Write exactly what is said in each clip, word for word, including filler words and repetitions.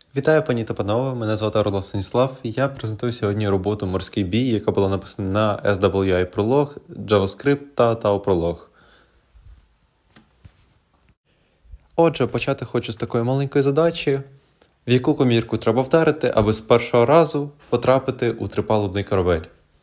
Вітаю, пані та панове, мене звати Орло Станіслав, і я презентую сьогодні роботу «Морський бій», яка була написана на ес дабл ю ай Prolog, JavaScript та Tau Prolog. Отже, почати хочу з такої маленької задачі, в яку комірку треба вдарити, аби з першого разу потрапити у трипалубний корабель.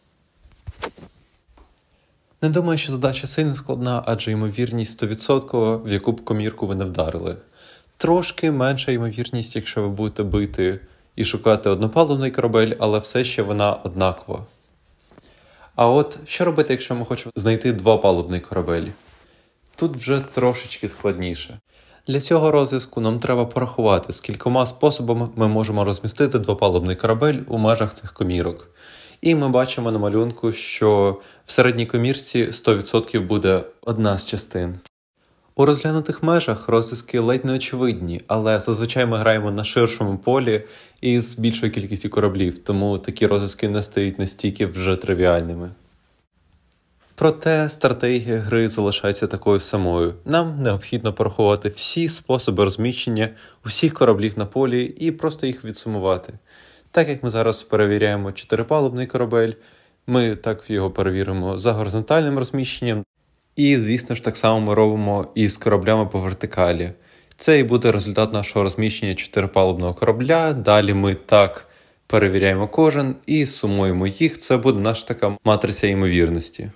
Не думаю, що задача сильно складна, адже ймовірність сто відсотків, в яку б комірку ви не вдарили. Трошки менша ймовірність, якщо ви будете бити і шукати однопалубний корабель, але все ще вона однакова. А от що робити, якщо ми хочемо знайти двопалубний корабель? Тут вже трошечки складніше. Для цього розв'язку нам треба порахувати, з кількома способами ми можемо розмістити двопалубний корабель у межах цих комірок. І ми бачимо на малюнку, що в середній комірці сто відсотків буде одна з частин. У розглянутих межах розв'язки ледь не очевидні, але зазвичай ми граємо на ширшому полі і з більшою кількістю кораблів, тому такі розв'язки не стають настільки вже тривіальними. Проте стратегія гри залишається такою самою. Нам необхідно порахувати всі способи розміщення усіх кораблів на полі і просто їх відсумувати. Так як ми зараз перевіряємо чотирипалубний корабель, ми так його перевіримо за горизонтальним розміщенням. І, звісно ж, так само ми робимо і з кораблями по вертикалі. Це і буде результат нашого розміщення чотирипалубного корабля. Далі ми так перевіряємо кожен і сумуємо їх. Це буде наша така матриця ймовірності.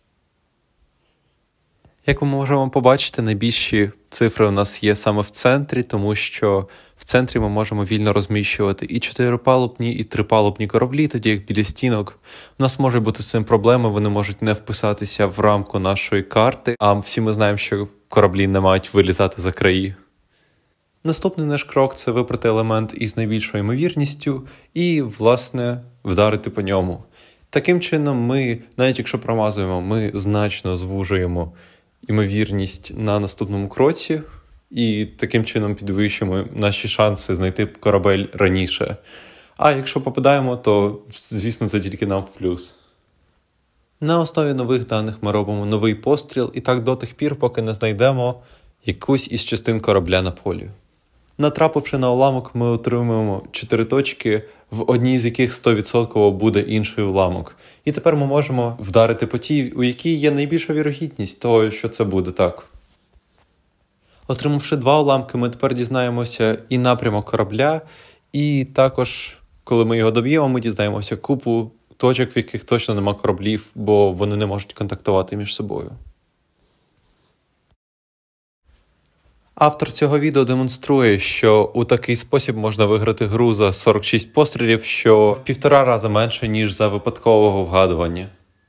Як ми можемо побачити, найбільші цифри у нас є саме в центрі, тому що в центрі ми можемо вільно розміщувати і чотирипалубні, і трипалубні кораблі, тоді як біля стінок. У нас може бути з цим проблеми, вони можуть не вписатися в рамку нашої карти, а всі ми знаємо, що кораблі не мають вилізати за краї. Наступний наш крок – це вибрати елемент із найбільшою ймовірністю і, власне, вдарити по ньому. Таким чином ми, навіть якщо промазуємо, ми значно звужуємо ймовірність на наступному кроці, і таким чином підвищуємо наші шанси знайти корабель раніше. А якщо попадаємо, то, звісно, це тільки нам в плюс. На основі нових даних ми робимо новий постріл, і так до тих пір, поки не знайдемо якусь із частин корабля на полі. Натрапивши на уламок, ми отримуємо чотири точки, в одній з яких сто відсотків буде інший уламок. І тепер ми можемо вдарити по тій, у якій є найбільша вірогідність того, що це буде так. Отримавши два уламки, ми тепер дізнаємося і напрямок корабля, і також, коли ми його доб'ємо, ми дізнаємося купу точок, в яких точно нема кораблів, бо вони не можуть контактувати між собою. Автор цього відео демонструє, що у такий спосіб можна виграти гру за сорок шість пострілів, що в півтора рази менше, ніж за випадкового вгадування.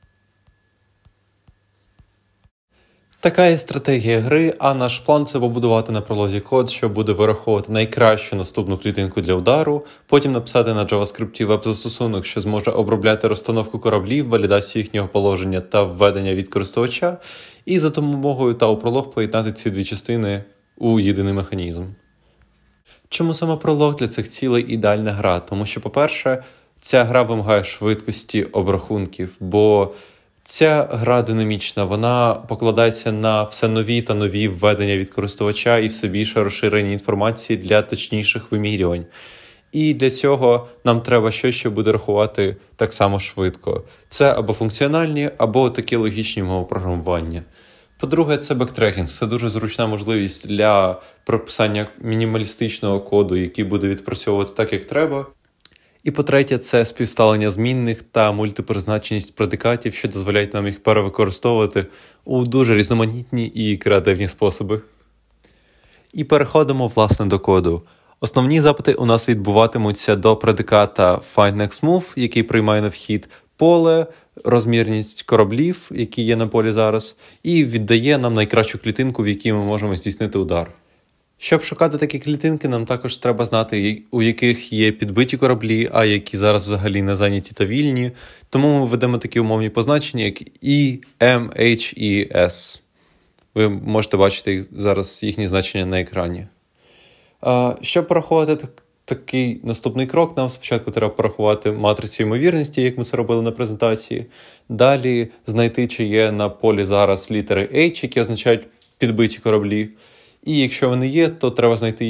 Така є стратегія гри, а наш план – це побудувати на пролозі код, що буде вираховувати найкращу наступну клітинку для удару, потім написати на JavaScript веб-застосунок, що зможе обробляти розстановку кораблів, валідацію їхнього положення та введення від користувача, і за допомогою Tau Prolog поєднати ці дві частини у єдиний механізм. Чому саме Prolog для цих цілей ідеальна гра? Тому що, по-перше, ця гра вимагає швидкості обрахунків, бо ця гра динамічна, вона покладається на все нові та нові введення від користувача і все більше розширення інформації для точніших вимірювань. І для цього нам треба щось, що буде рахувати так само швидко. Це або функціональні, або такі логічні мови програмування. По-друге, це бектрекінг. Це дуже зручна можливість для прописання мінімалістичного коду, який буде відпрацьовувати так, як треба. І по-третє, це співставлення змінних та мультипризначеність предикатів, що дозволяють нам їх перевикористовувати у дуже різноманітні і креативні способи. І переходимо, власне, до коду. Основні запити у нас відбуватимуться до предиката FindNextMove, який приймає на вхід поле, розмірність кораблів, які є на полі зараз, і віддає нам найкращу клітинку, в якій ми можемо здійснити удар. Щоб шукати такі клітинки, нам також треба знати, у яких є підбиті кораблі, а які зараз взагалі не зайняті та вільні. Тому ми введемо такі умовні позначення, як E, M, H і S. Ви можете бачити зараз їхні значення на екрані. Щоб порахувати такий наступний крок, нам спочатку треба порахувати матрицю ймовірності, як ми це робили на презентації. Далі знайти, чи є на полі зараз літери H, які означають підбиті кораблі. І якщо вони є, то треба знайти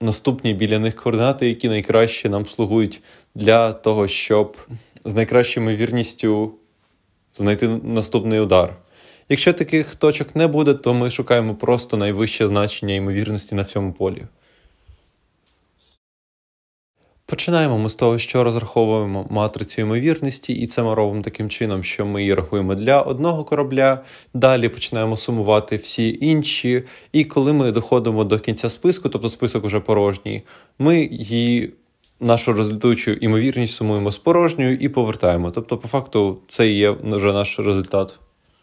наступні біля них координати, які найкраще нам слугують для того, щоб з найкращою ймовірністю знайти наступний удар. Якщо таких точок не буде, то ми шукаємо просто найвище значення ймовірності на всьому полі. Починаємо ми з того, що розраховуємо матрицю ймовірності, і це ми робимо таким чином, що ми її рахуємо для одного корабля, далі починаємо сумувати всі інші, і коли ми доходимо до кінця списку, тобто список вже порожній, ми її, нашу результуючу ймовірність сумуємо з порожньою і повертаємо. Тобто, по факту, це і є вже наш результат.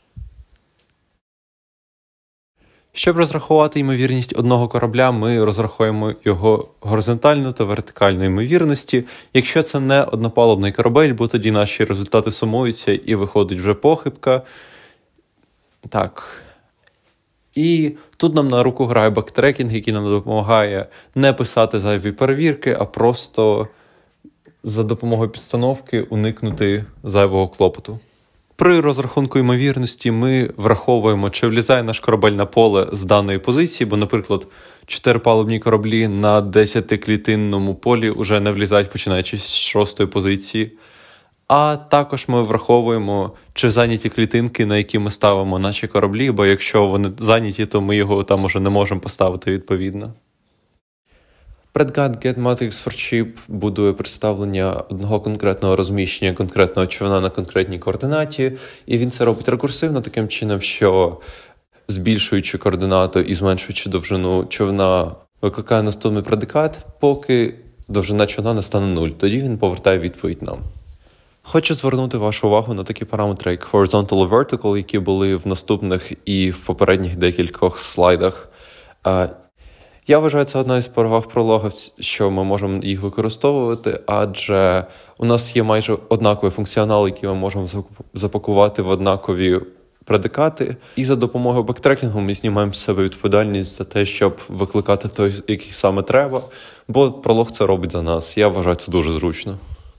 Щоб розрахувати ймовірність одного корабля, ми розрахуємо його горизонтальну та вертикальну ймовірності. Якщо це не однопалубний корабель, бо тоді наші результати сумуються і виходить вже похибка. Так. І тут нам на руку грає бектрекінг, який нам допомагає не писати зайві перевірки, а просто за допомогою підстановки уникнути зайвого клопоту. При розрахунку ймовірності ми враховуємо, чи влізає наш корабель на поле з даної позиції, бо, наприклад, чотирипалубні кораблі на десятиклітинному полі вже не влізають, починаючи з шостої позиції. А також ми враховуємо, чи зайняті клітинки, на які ми ставимо наші кораблі, бо якщо вони зайняті, то ми його там уже не можемо поставити відповідно. Предгад GetMatrix for Ship будує представлення одного конкретного розміщення конкретного човна на конкретній координаті, і він це робить рекурсивно таким чином, що збільшуючи координату і зменшуючи довжину човна, викликає наступний предикат, поки довжина човна не стане нуль. Тоді він повертає відповідь нам. Хочу звернути вашу увагу на такі параметри, як horizontal і vertical, які були в наступних і в попередніх декількох слайдах. Я вважаю, це одна із переваг пролога, що ми можемо їх використовувати, адже у нас є майже однаковий функціонал, який ми можемо запакувати в однакові предикати. І за допомогою бектрекінгу ми знімаємо з себе відповідальність за те, щоб викликати той, який саме треба, бо пролог це робить за нас. Я вважаю, це дуже зручно.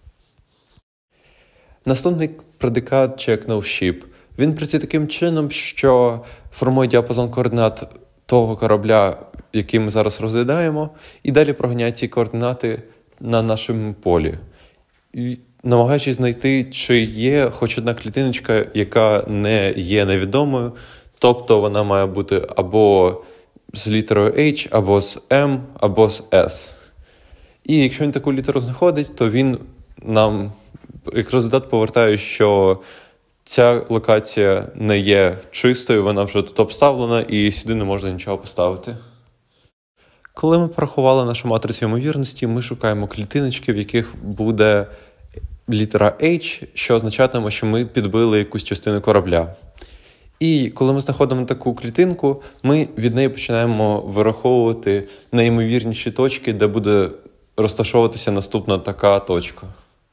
Наступний предикат check no ship. Він працює таким чином, що формує діапазон координат того корабля, який ми зараз розглядаємо, і далі проганяє ці координати на нашому полі, намагаючись знайти, чи є хоч одна клітиночка, яка не є невідомою, тобто вона має бути або з літерою H, або з M, або з S. І якщо він таку літеру знаходить, то він нам, як результат, повертає, що ця локація не є чистою, вона вже тут обставлена, і сюди не можна нічого поставити. Коли ми порахували нашу матрицю ймовірності, ми шукаємо клітиночки, в яких буде літера H, що означатиме, що ми підбили якусь частину корабля. І коли ми знаходимо таку клітинку, ми від неї починаємо вираховувати найімовірніші точки, де буде розташовуватися наступна така точка.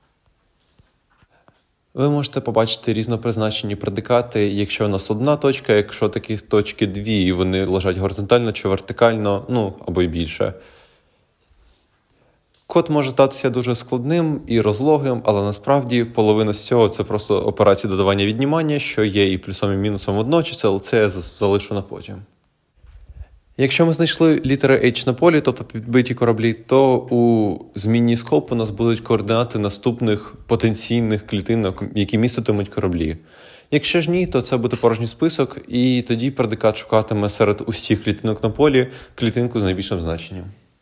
Ви можете побачити різнопризначені предикати, якщо у нас одна точка, якщо таких точки дві, і вони лежать горизонтально чи вертикально, ну, або й більше. Код може здатися дуже складним і розлогим, але насправді половина з цього – це просто операції додавання-віднімання, що є і плюсом, і мінусом водночас, але це я залишу на потім. Якщо ми знайшли літери H на полі, тобто підбиті кораблі, то у змінній scope у нас будуть координати наступних потенційних клітинок, які міститимуть кораблі. Якщо ж ні, то це буде порожній список, і тоді предикат шукатиме серед усіх клітинок на полі клітинку з найбільшим значенням.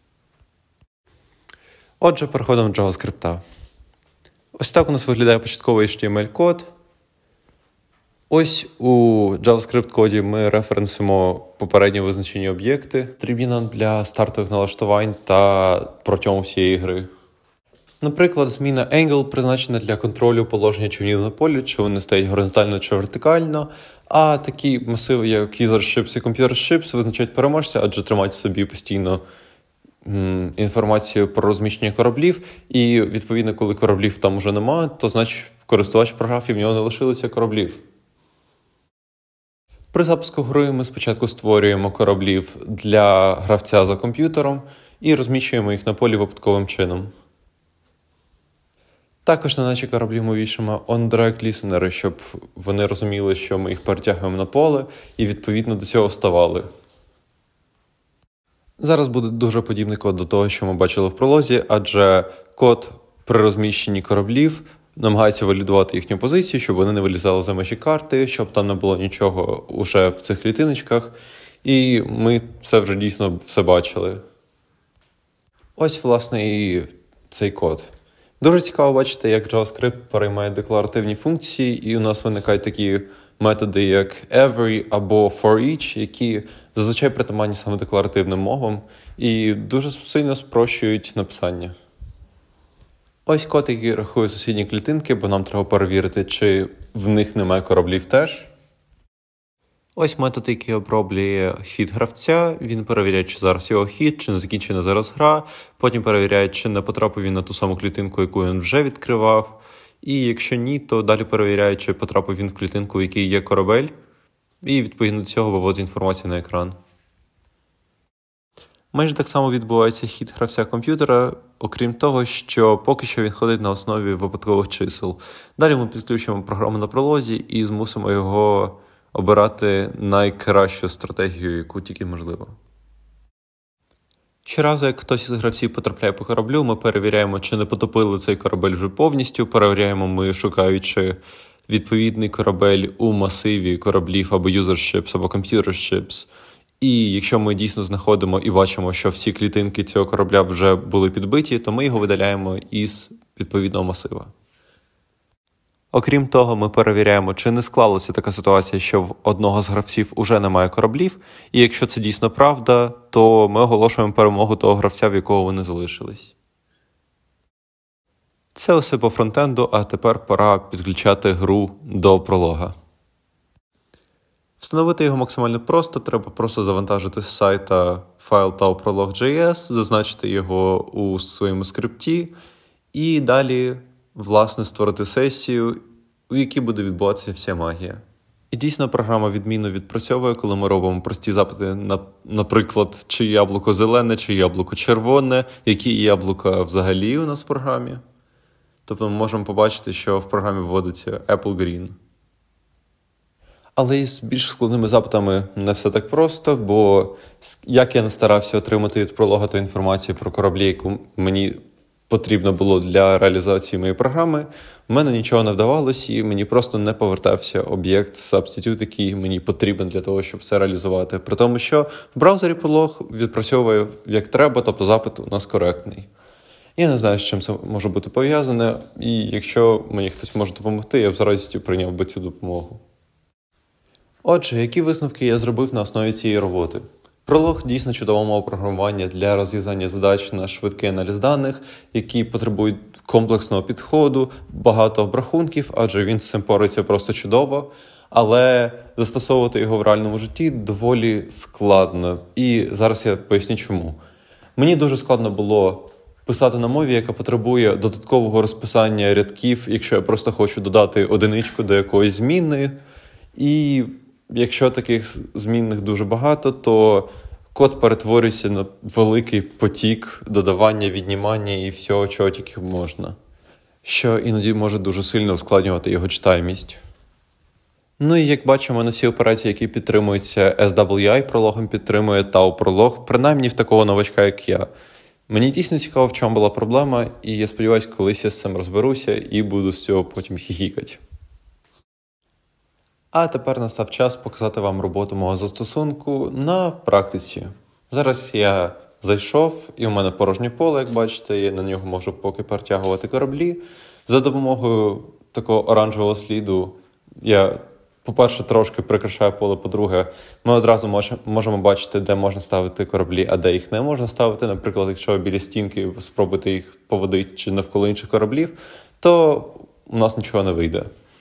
Отже, переходимо до JavaScript. Ось так у нас виглядає початковий ейч ті ем ель-код. Ось у JavaScript-коді ми референсимо попередньо визначені об'єкти, потрібні нам для стартових налаштувань та протягом всієї гри. Наприклад, зміна angle призначена для контролю положення човнів на полі, чи вони стоять горизонтально чи вертикально, а такі масиви, як user ships і computer ships, визначають переможця, адже тримають собі постійно м, інформацію про розміщення кораблів, і, відповідно, коли кораблів там уже немає, то, значить, користувач програв і в нього не лишилося кораблів. При запуску гри ми спочатку створюємо кораблів для гравця за комп'ютером і розміщуємо їх на полі випадковим чином. Також на наші кораблі ми вішаємо on-drag listener, щоб вони розуміли, що ми їх перетягуємо на поле і відповідно до цього ставали. Зараз буде дуже подібний код до того, що ми бачили в пролозі, адже код при розміщенні кораблів намагається валідувати їхню позицію, щоб вони не вилізали за межі карти, щоб там не було нічого уже в цих клітиночках. І ми це вже дійсно все бачили. Ось, власне, і цей код. Дуже цікаво бачити, як JavaScript переймає декларативні функції, і у нас виникають такі методи, як every або for each, які зазвичай притаманні саме декларативним мовам і дуже сильно спрощують написання. Ось код, який рахує сусідні клітинки, бо нам треба перевірити, чи в них немає кораблів теж. Ось метод, який оброблює хід гравця, він перевіряє, чи зараз його хід, чи не закінчена зараз гра, потім перевіряє, чи не потрапив він на ту саму клітинку, яку він вже відкривав, і якщо ні, то далі перевіряє, чи потрапив він в клітинку, в якій є корабель, і відповідно до цього виводить інформацію на екран. Майже так само відбувається хід гравця комп'ютера, окрім того, що поки що він ходить на основі випадкових чисел. Далі ми підключимо програму на пролозі і змусимо його обирати найкращу стратегію, яку тільки можливо. Щоразу, як хтось із гравців потрапляє по кораблю, ми перевіряємо, чи не потопили цей корабель вже повністю, перевіряємо ми, шукаючи відповідний корабель у масиві кораблів або user ships, або computer ships. І якщо ми дійсно знаходимо і бачимо, що всі клітинки цього корабля вже були підбиті, то ми його видаляємо із відповідного масива. Окрім того, ми перевіряємо, чи не склалася така ситуація, що в одного з гравців уже немає кораблів, і якщо це дійсно правда, то ми оголошуємо перемогу того гравця, в якого вони залишились. Це все по фронтенду, а тепер пора підключати гру до пролога. Встановити його максимально просто, треба просто завантажити з сайта файл tau-prolog.js, зазначити його у своєму скрипті і далі, власне, створити сесію, у якій буде відбуватися вся магія. І дійсно програма відмінно відпрацьовує, коли ми робимо прості запити, на, наприклад, чи яблуко зелене, чи яблуко червоне, які яблука взагалі у нас в програмі. Тобто ми можемо побачити, що в програмі вводиться Apple Green. Але із більш складними запитами не все так просто, бо як я не старався отримати від пролога ту інформацію про кораблі, яку мені потрібно було для реалізації моєї програми, в мене нічого не вдавалося і мені просто не повертався об'єкт substitute, який мені потрібен для того, щоб все реалізувати. При тому, що в браузері пролог відпрацьовує як треба, тобто запит у нас коректний. Я не знаю, з чим це може бути пов'язане, і якщо мені хтось може допомогти, я б з радістю прийняв би цю допомогу. Отже, які висновки я зробив на основі цієї роботи? Пролог дійсно чудова мова програмування для розв'язання задач на швидкий аналіз даних, які потребують комплексного підходу, багато обрахунків, адже він з цим порається просто чудово, але застосовувати його в реальному житті доволі складно. І зараз я поясню чому. Мені дуже складно було писати на мові, яка потребує додаткового розписання рядків, якщо я просто хочу додати одиничку до якоїсь змінної. І якщо таких змінних дуже багато, то код перетворюється на великий потік додавання, віднімання і всього, чого тільки можна, що іноді може дуже сильно ускладнювати його читаємість. Ну і як бачимо, на всі операції, які підтримуються ес дабл ю ай, прологом підтримує тау-пролог, принаймні в такого новачка, як я. Мені дійсно цікаво, в чому була проблема, і я сподіваюся, колись я з цим розберуся і буду з цього потім хіхікати. А тепер настав час показати вам роботу мого застосунку на практиці. Зараз я зайшов, і у мене порожнє поле, як бачите, я на нього можу поки перетягувати кораблі. За допомогою такого оранжевого сліду я, по-перше, трошки прикрашаю поле, по-друге, ми одразу можемо бачити, де можна ставити кораблі, а де їх не можна ставити. Наприклад, якщо ви біля стінки спробуєте їх поводити чи навколо інших кораблів, то у нас нічого не вийде.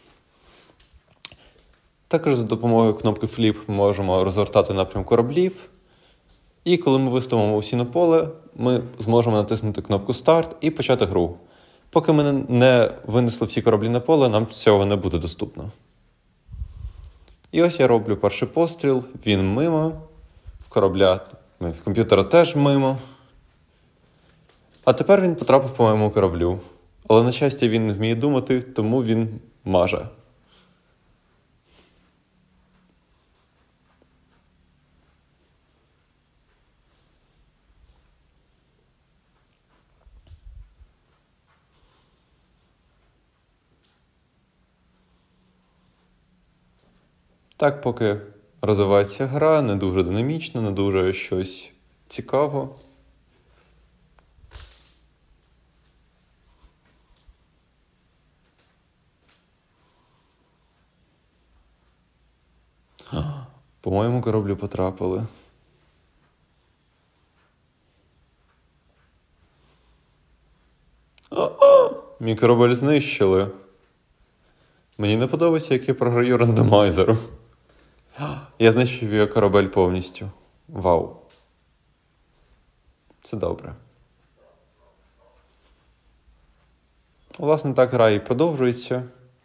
Також за допомогою кнопки Flip ми можемо розвертати напрям кораблів. І коли ми виставимо усі на поле, ми зможемо натиснути кнопку Start і почати гру. Поки ми не винесли всі кораблі на поле, нам цього не буде доступно. І ось я роблю перший постріл, він мимо, в корабля, в комп'ютера теж мимо. А тепер він потрапив по моєму кораблю. Але, на щастя, він не вміє думати, тому він маже. Так, поки розвивається гра, не дуже динамічно, не дуже щось цікаво. По моєму кораблю потрапили. О-о! Мій корабель знищили. Мені не подобається, як я програю рандомайзеру. Я знищив його корабель повністю. Вау. Це добре. Власне, так гра і продовжується.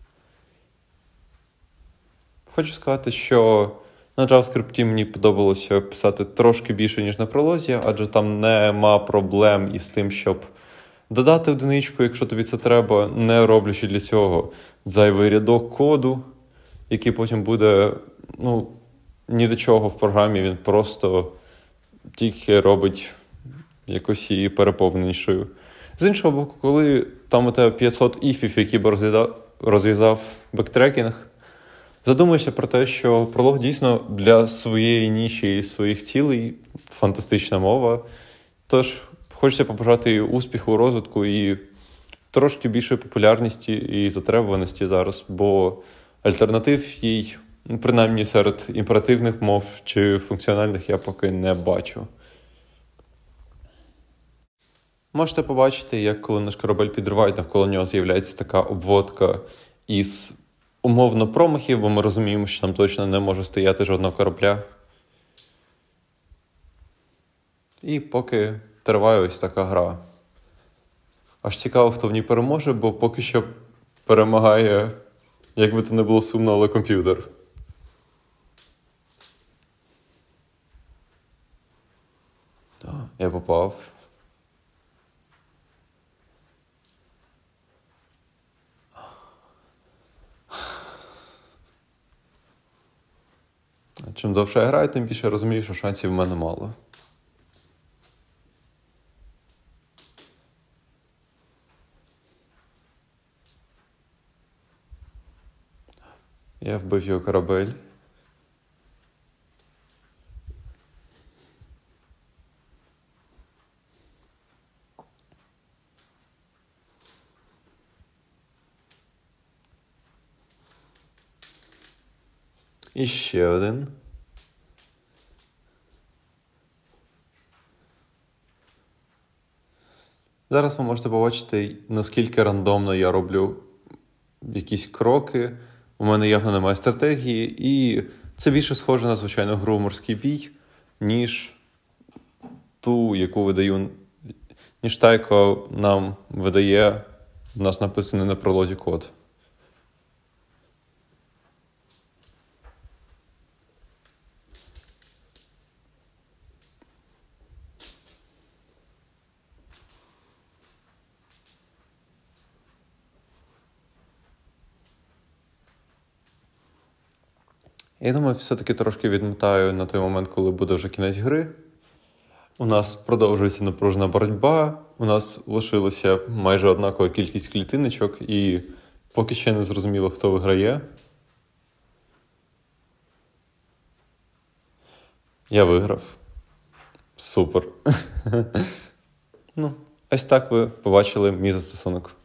Хочу сказати, що на JavaScript мені подобалося писати трошки більше, ніж на пролозі, адже там нема проблем із тим, щоб додати одиничку, якщо тобі це треба, не роблячи для цього зайвий рядок коду, який потім буде, ну, ні до чого в програмі, він просто тільки робить якось її переповненішою. З іншого боку, коли там у тебе п'ятсот іфів, які б розв'язав, розв'язав бектрекінг, задумайся про те, що пролог дійсно для своєї ніші і своїх цілей фантастична мова. Тож хочеться побажати їй успіху у розвитку і трошки більшої популярності і затребуваності зараз, бо альтернатив їй, ну, принаймні серед імперативних мов чи функціональних, я поки не бачу. Можете побачити, як коли наш корабель підривають, навколо нього з'являється така обводка із умовно промахів, бо ми розуміємо, що там точно не може стояти жодного корабля. І поки триває ось така гра. Аж цікаво, хто в ній переможе, бо поки що перемагає, як би то не було сумно, але комп'ютер. Я попав. Чим довше я граю, тим більше я розумію, що шансів в мене мало. Я вбив його корабель. І ще один. Зараз ви можете побачити, наскільки рандомно я роблю якісь кроки. У мене явно немає стратегії, і це більше схоже на звичайну гру «Морський бій», ніж ту, яку видаю, ніж та, яку нам видає наш написаний на пролозі код. Я думаю, все-таки трошки відмотаю на той момент, коли буде вже кінець гри. У нас продовжується напружена боротьба, у нас лишилася майже однакова кількість клітиночок, і поки ще не зрозуміло, хто виграє. Я виграв. Супер. Ну, ось так ви побачили мій застосунок.